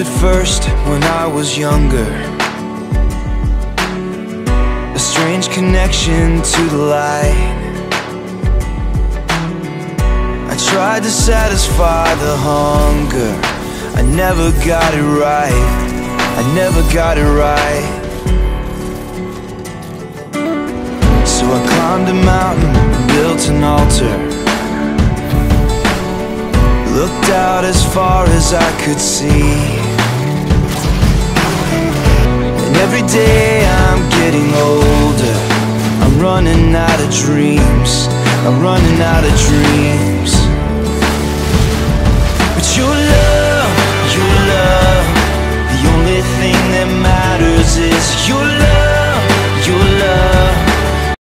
at first when I was younger, a strange connection to the light. I tried to satisfy the hunger, I never got it right, I never got it right. So I climbed a mountain and built an altar, looked out as far as I could see, and every day I'm getting older, I'm running out of dreams, I'm running out of dreams. But your